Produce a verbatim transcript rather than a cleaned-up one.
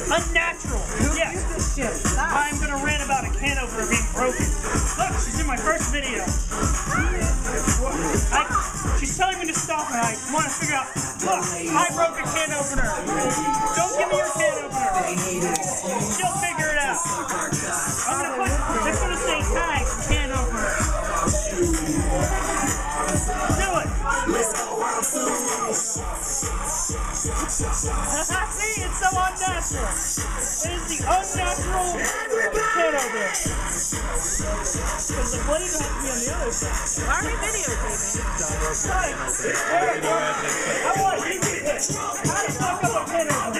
Unnatural. Yes. I'm gonna rant about a can opener being broken. Look, she's in my first video. I, she's telling me to stop and I want to figure out, look, I broke a can opener. Don't give me your can opener. She'll figure it out. I'm gonna put, it's gonna say tag can opener. Do it. See, it's so unnatural. It is the unnatural can opener. Because the blade has to be on the other side. Why are we videotaping? I want you to hit. How to fuck up a can opener?